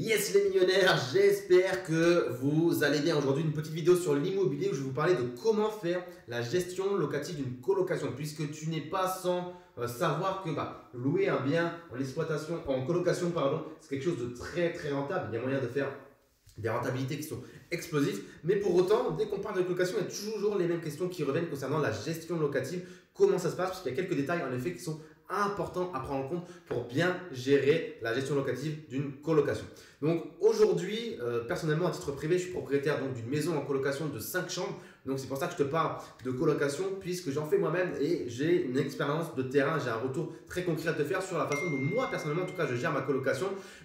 Yes les millionnaires, j'espère que vous allez bien. Aujourd'hui, une petite vidéo sur l'immobilier où je vais vous parler de comment faire la gestion locative d'une colocation, puisque tu n'es pas sans savoir que louer un bien en exploitation, en colocation, pardon, c'est quelque chose de très rentable. Il y a moyen de faire des rentabilités qui sont explosives, mais pour autant, dès qu'on parle de colocation, il y a toujours les mêmes questions qui reviennent concernant la gestion locative. Comment ça se passe? Parce qu'il y a quelques détails en effet qui sont importants à prendre en compte pour bien gérer la gestion locative d'une colocation. Donc aujourd'hui, personnellement à titre privé, je suis propriétaire d'une maison en colocation de 5 chambres. Donc c'est pour ça que je te parle de colocation, puisque j'en fais moi-même et j'ai une expérience de terrain, j'ai un retour très concret à te faire sur la façon dont moi personnellement, en tout cas, je gère ma colocation.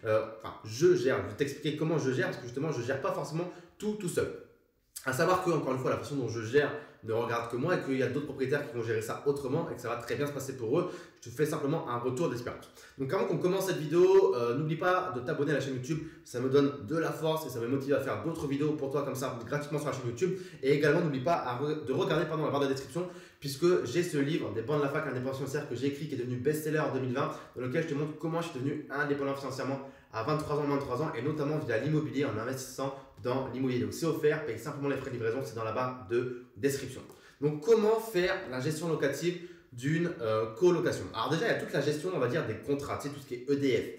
Je gère, je vais t'expliquer comment je gère, parce que justement, je ne gère pas forcément tout seul. À savoir que, encore une fois, la façon dont je gère ne regarde que moi et qu'il y a d'autres propriétaires qui vont gérer ça autrement et que ça va très bien se passer pour eux. Je te fais simplement un retour d'expérience. Donc avant qu'on commence cette vidéo, n'oublie pas de t'abonner à la chaîne YouTube. Ça me donne de la force et ça me motive à faire d'autres vidéos pour toi comme ça gratuitement sur la chaîne YouTube. Et également, n'oublie pas de regarder la barre de description, puisque j'ai ce livre, Des bancs de la fac indépendant financière, que j'ai écrit, qui est devenu best-seller en 2020, dans lequel je te montre comment je suis devenu indépendant financièrement à 23 ans, et notamment via l'immobilier, en investissant dans l'immobilier. Donc c'est offert, paye simplement les frais de livraison, c'est dans la barre de description. Donc comment faire la gestion locative d'une colocation? Alors déjà, il y a toute la gestion, on va dire, des contrats, tu sais, tout ce qui est EDF,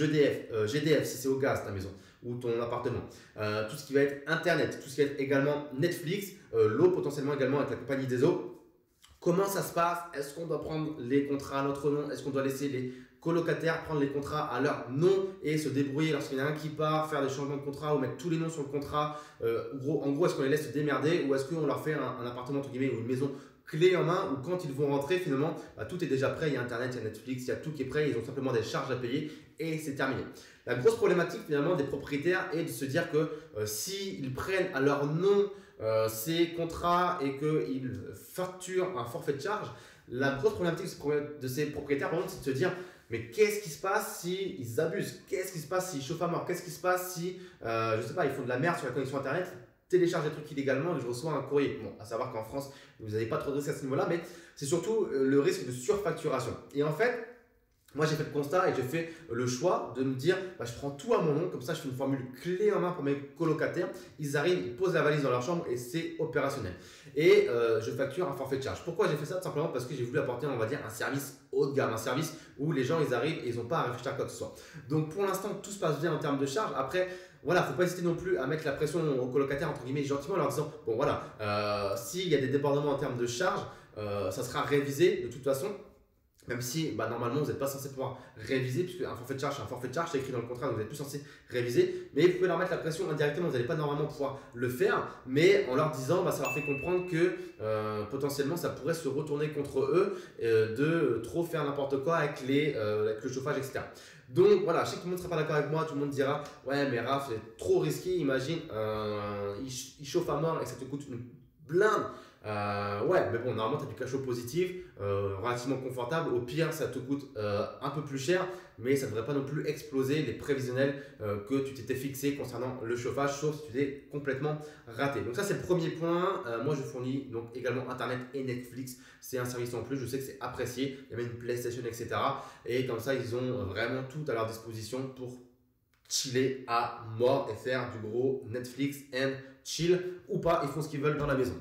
GDF si c'est au gaz ta maison ou ton appartement, tout ce qui va être Internet, tout ce qui va être également Netflix, l'eau potentiellement également avec la compagnie des eaux. Comment ça se passe? Est-ce qu'on doit prendre les contrats à notre nom? Est-ce qu'on doit laisser les colocataires prendre les contrats à leur nom et se débrouiller lorsqu'il y en a un qui part, faire des changements de contrat ou mettre tous les noms sur le contrat? En gros, est-ce qu'on les laisse se démerder ou est-ce qu'on leur fait un appartement entre guillemets ou une maison clé en main, où quand ils vont rentrer finalement, tout est déjà prêt, il y a Internet, il y a Netflix, il y a tout qui est prêt, ils ont simplement des charges à payer et c'est terminé. La grosse problématique finalement des propriétaires est de se dire que s'ils prennent à leur nom ces contrats et qu'ils facturent un forfait de charge, la grosse problématique de ces propriétaires, par contre, c'est de se dire: mais qu'est-ce qui se passe s'ils abusent? Qu'est-ce qui se passe s'ils chauffent à mort? Qu'est-ce qui se passe si, je sais pas, ils font de la merde sur la connexion Internet, téléchargent des trucs illégalement et je reçois un courrier? Bon, à savoir qu'en France, vous n'avez pas trop de risques à ce niveau-là, mais c'est surtout le risque de surfacturation. Et en fait, moi, j'ai fait le constat et j'ai fait le choix de me dire, je prends tout à mon nom, comme ça je fais une formule clé en main pour mes colocataires. Ils arrivent, ils posent la valise dans leur chambre et c'est opérationnel. Et je facture un forfait de charge. Pourquoi j'ai fait ça? Tout simplement parce que j'ai voulu apporter, on va dire, un service haut de gamme, un service où les gens ils arrivent et ils n'ont pas à réfléchir à quoi que ce soit. Donc pour l'instant, tout se passe bien en termes de charge. Après, voilà, faut pas hésiter non plus à mettre la pression aux colocataires, entre guillemets, gentiment, en leur disant: bon voilà, s'il y a des débordements en termes de charge, ça sera révisé de toute façon. Même si normalement vous n'êtes pas censé pouvoir réviser, puisque un forfait de charge, c'est un forfait de charge, c'est écrit dans le contrat, donc vous n'êtes plus censé réviser. Mais vous pouvez leur mettre la pression indirectement, vous n'allez pas normalement pouvoir le faire, mais en leur disant, ça leur fait comprendre que potentiellement ça pourrait se retourner contre eux de trop faire n'importe quoi avec le chauffage, etc. Donc voilà, je sais que tout le monde ne sera pas d'accord avec moi, tout le monde dira: ouais, mais Raph, c'est trop risqué, imagine, il chauffe à mort et ça te coûte une blinde. Ouais, mais bon, normalement, tu as du cash flow positif, relativement confortable. Au pire, ça te coûte un peu plus cher, mais ça ne devrait pas non plus exploser les prévisionnels que tu t'étais fixé concernant le chauffage, sauf si tu t'es complètement raté. Donc ça, c'est le premier point. Moi, je fournis donc également Internet et Netflix. C'est un service en plus, je sais que c'est apprécié. Il y a même une PlayStation, etc. Et comme ça, ils ont vraiment tout à leur disposition pour chiller à mort et faire du gros Netflix and chill, ou pas, ils font ce qu'ils veulent dans la maison.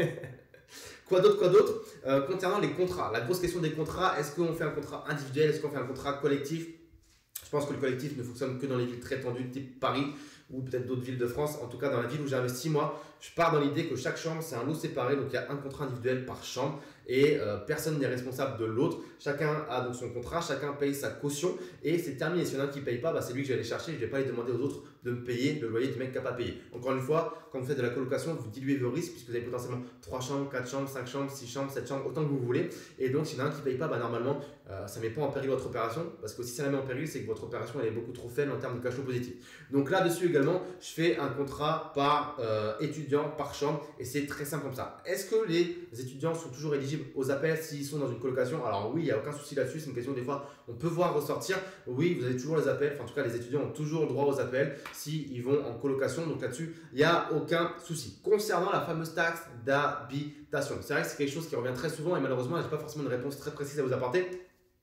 Quoi d'autre concernant les contrats, la grosse question des contrats: est-ce qu'on fait un contrat individuel, est-ce qu'on fait un contrat collectif? Je pense que le collectif ne fonctionne que dans les villes très tendues type Paris ou peut-être d'autres villes de France. En tout cas, dans la ville où j'ai investi, moi, je pars dans l'idée que chaque chambre, c'est un lot séparé. Donc, il y a un contrat individuel par chambre et personne n'est responsable de l'autre. Chacun a donc son contrat, chacun paye sa caution et c'est terminé. Si y en a un qui ne paye pas, c'est lui que je vais aller chercher. Je ne vais pas aller demander aux autres de me payer le loyer du mec qui n'a pas payé. Encore une fois, quand vous faites de la colocation, vous diluez vos risques puisque vous avez potentiellement 3 chambres, 4 chambres, 5 chambres, 6 chambres, 7 chambres, autant que vous voulez. Et donc, s'il y en a un qui ne paye pas, normalement, ça ne met pas en péril votre opération, parce que si ça la met en péril, c'est que votre opération elle est beaucoup trop faible en termes de cash flow positif. Donc là-dessus également, je fais un contrat par étudiant, par chambre, et c'est très simple comme ça. Est-ce que les étudiants sont toujours éligibles aux appels s'ils sont dans une colocation? Alors oui, il n'y a aucun souci là-dessus, c'est une question des fois on peut voir ressortir. Oui, vous avez toujours les appels, en tout cas les étudiants ont toujours le droit aux appels s'ils vont en colocation, donc là-dessus, il n'y a aucun souci. Concernant la fameuse taxe d'habitation, c'est vrai que c'est quelque chose qui revient très souvent et malheureusement, je n'ai pas forcément une réponse très précise à vous apporter.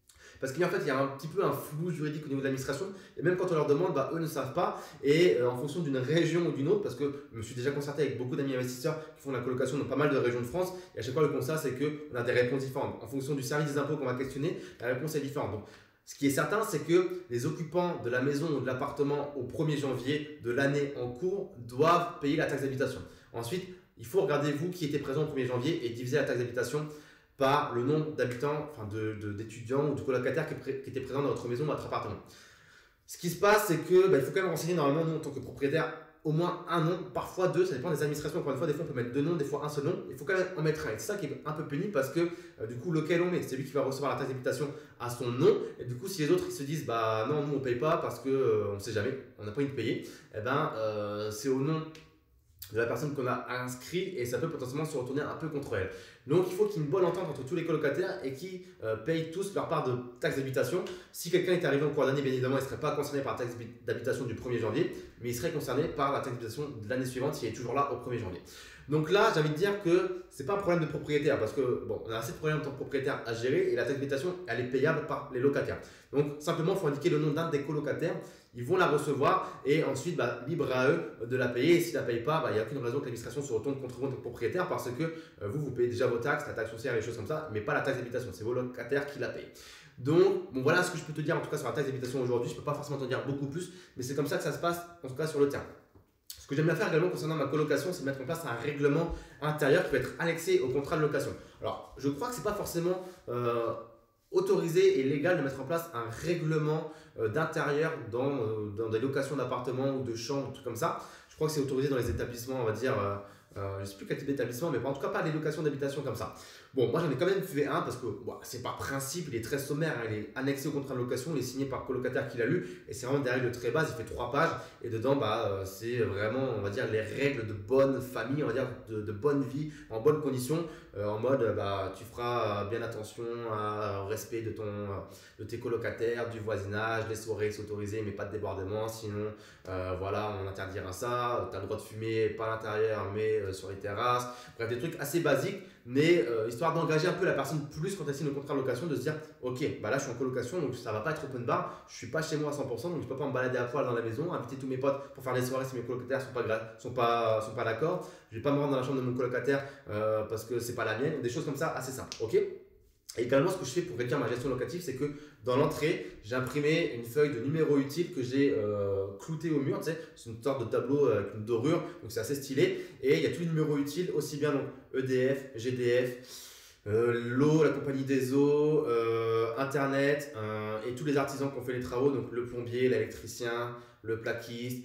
Parce qu'en fait, il y a un petit peu un flou juridique au niveau de l'administration. Et même quand on leur demande, eux ne savent pas. Et en fonction d'une région ou d'une autre, parce que je me suis déjà concerté avec beaucoup d'amis investisseurs qui font de la colocation dans pas mal de régions de France. Et à chaque fois, le constat, c'est qu'on a des réponses différentes. En fonction du service des impôts qu'on va questionner, la réponse est différente. Donc, ce qui est certain, c'est que les occupants de la maison ou de l'appartement au 1er janvier de l'année en cours doivent payer la taxe d'habitation. Ensuite, il faut regarder vous qui étiez présent au 1er janvier et diviser la taxe d'habitation par le nombre d'habitants, enfin d'étudiants ou de colocataires qui étaient présents dans votre maison ou votre appartement. Ce qui se passe, c'est que il faut quand même renseigner normalement, nous en tant que propriétaire, au moins un nom, parfois deux, ça dépend des administrations. Encore une fois, des fois on peut mettre deux noms, des fois un seul nom. Il faut quand même en mettre un. Et c'est ça qui est un peu pénible parce que du coup, lequel on met, c'est lui qui va recevoir la taxe d'habitation à son nom. Et du coup, si les autres ils se disent non, nous on paye pas parce que on sait jamais, on n'a pas envie de payer, c'est au nom de la personne qu'on a inscrit et ça peut potentiellement se retourner un peu contre elle. Donc il faut qu'il y ait une bonne entente entre tous les colocataires et qui payent tous leur part de taxe d'habitation. Si quelqu'un est arrivé en cours d'année, bien évidemment, il ne serait pas concerné par la taxe d'habitation du 1er janvier, mais il serait concerné par la taxe d'habitation de l'année suivante s'il est toujours là au 1er janvier. Donc là, j'ai envie de dire que ce n'est pas un problème de propriétaire parce que on a assez de problèmes en tant que propriétaire à gérer et la taxe d'habitation, elle est payable par les locataires. Donc simplement, il faut indiquer le nom d'un des colocataires. Ils vont la recevoir et ensuite, libre à eux de la payer. Et s'ils ne la payent pas, il n'y a aucune raison que l'administration se retourne contre vous en tant que propriétaire parce que vous payez déjà vos taxes, la taxe foncière et les choses comme ça, mais pas la taxe d'habitation. C'est vos locataires qui la payent. Donc, voilà ce que je peux te dire en tout cas sur la taxe d'habitation aujourd'hui. Je ne peux pas forcément t'en dire beaucoup plus, mais c'est comme ça que ça se passe en tout cas sur le terrain. Ce que j'aime bien faire également concernant ma colocation, c'est mettre en place un règlement intérieur qui peut être annexé au contrat de location. Alors, je crois que ce n'est pas forcément autorisé et légal de mettre en place un règlement d'intérieur dans des locations d'appartements ou de chambres, trucs comme ça. Je crois que c'est autorisé dans les établissements, on va dire, je ne sais plus quel type d'établissement, mais en tout cas pas les locations d'habitation comme ça. Bon, moi j'en ai quand même fait un parce que c'est par principe, il est très sommaire, il est annexé au contrat de location, il est signé par le colocataire qui l'a lu et c'est vraiment des règles très bases, il fait 3 pages et dedans c'est vraiment, on va dire, les règles de bonne famille, on va dire de bonne vie, en bonnes conditions, en mode tu feras bien attention au respect de tes colocataires, du voisinage, les soirées c'est autorisé mais pas de débordement, sinon on interdira ça, tu as le droit de fumer pas à l'intérieur mais sur les terrasses, bref des trucs assez basiques mais histoire d'engager un peu la personne plus quand elle signe le contrat de location, de se dire ok, là je suis en colocation donc ça va pas être open bar, je suis pas chez moi à 100% donc je peux pas me balader à poil dans la maison, inviter tous mes potes pour faire des soirées si mes colocataires sont pas d'accord, je vais pas me rendre dans la chambre de mon colocataire parce que c'est pas la mienne, des choses comme ça assez simples, ok. Et également, ce que je fais pour réduire ma gestion locative, c'est que dans l'entrée, j'ai imprimé une feuille de numéro utile que j'ai cloutée au mur. Tu sais, c'est une sorte de tableau avec une dorure, donc c'est assez stylé. Et il y a tous les numéros utiles, aussi bien donc EDF, GDF, l'eau, la compagnie des eaux, Internet et tous les artisans qui ont fait les travaux, donc le plombier, l'électricien, le plaquiste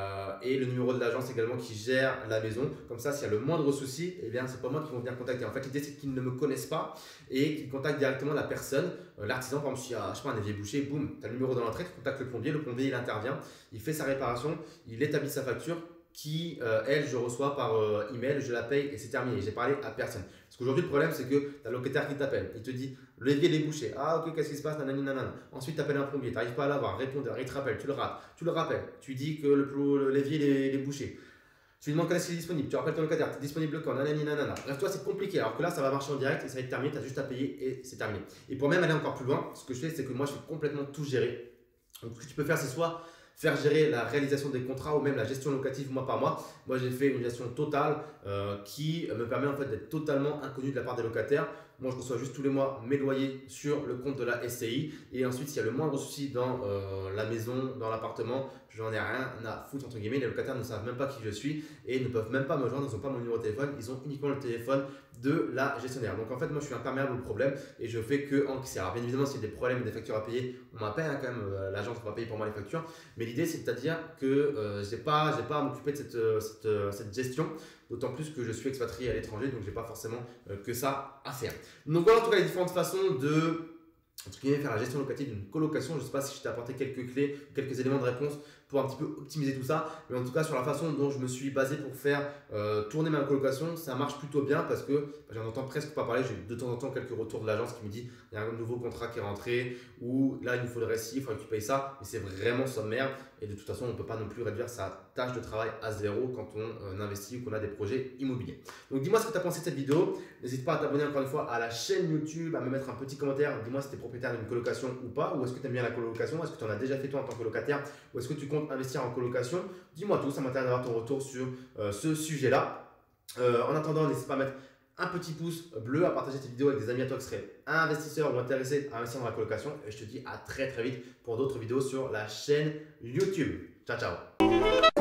et le numéro de l'agence également qui gère la maison. Comme ça, s'il y a le moindre souci, eh bien, c'est pas moi qui vont venir contacter. En fait, l'idée, c'est qu'ils ne me connaissent pas et qu'ils contactent directement la personne. L'artisan, par exemple, s'il y a, je sais pas, un évier bouché, boum, tu as le numéro dans l'entrée, tu contactes le plombier, il intervient, il fait sa réparation, il établit sa facture qui, elle, je reçois par email, je la paye et c'est terminé. J'ai parlé à personne. Parce qu'aujourd'hui, le problème, c'est que tu as le locataire qui t'appelle. Il te dit, l'évier est bouché. Ah, ok, qu'est-ce qui se passe? Nanani, nanana. Ensuite, tu appelles un plombier. Tu n'arrives pas à l'avoir. Répondeur, il te rappelle. Tu le rates. Tu le rappelles. Tu dis que l'évier est bouché. Tu lui demandes quand est-ce qu'il est disponible. Tu rappelles ton locataire. Tu es disponible quand? Nanani, nanana. Bref, toi, c'est compliqué. Alors que là, ça va marcher en direct et ça va être terminé. Tu as juste à payer et c'est terminé. Et pour même aller encore plus loin, ce que je fais, c'est que moi, je fais complètement tout gérer. Donc, ce que tu peux faire, c'est soit faire gérer la réalisation des contrats ou même la gestion locative mois par mois. Moi, j'ai fait une gestion totale qui me permet en fait d'être totalement inconnu de la part des locataires. Moi, je reçois juste tous les mois mes loyers sur le compte de la SCI. Et ensuite, s'il y a le moindre souci dans la maison, dans l'appartement, j'en ai rien à foutre entre guillemets. Les locataires ne savent même pas qui je suis et ne peuvent même pas me joindre. Ils n'ont pas mon numéro de téléphone. Ils ont uniquement le téléphone de la gestionnaire. Donc en fait, moi, je suis imperméable au problème et je fais que encaisser. Alors bien évidemment, s'il y a des problèmes et des factures à payer, on m'appelle quand même. L'agence va payer pour moi les factures. Mais l'idée, c'est-à-dire que je n'ai pas à m'occuper de cette gestion. D'autant plus que je suis expatrié à l'étranger, donc je n'ai pas forcément que ça à faire. Donc voilà en tout cas les différentes façons de faire la gestion locative d'une colocation. Je ne sais pas si je t'ai apporté quelques clés, quelques éléments de réponse pour un petit peu optimiser tout ça. Mais en tout cas, sur la façon dont je me suis basé pour faire tourner ma colocation, ça marche plutôt bien parce que j'en entends presque pas parler. J'ai de temps en temps quelques retours de l'agence qui me dit il y a un nouveau contrat qui est rentré ou là, il nous faudrait ci, il faudrait que tu payes ça. Mais c'est vraiment sommaire et de toute façon, on ne peut pas non plus réduire sa tâche de travail à zéro quand on investit ou qu'on a des projets immobiliers. Donc, dis-moi ce que tu as pensé de cette vidéo. N'hésite pas à t'abonner encore une fois à la chaîne YouTube, à me mettre un petit commentaire. Dis-moi si tu es propriétaire d'une colocation ou pas, ou est-ce que tu aimes bien la colocation, est-ce que tu en as déjà fait toi en tant que locataire, ou est-ce que tu comptes investir en colocation. Dis-moi tout, ça m'intéresse d'avoir ton retour sur ce sujet-là. En attendant, n'hésite pas à mettre un petit pouce bleu, à partager cette vidéo avec des amis à toi qui seraient investisseurs ou intéressés à investir dans la colocation. Et je te dis à très très vite pour d'autres vidéos sur la chaîne YouTube. Ciao, ciao.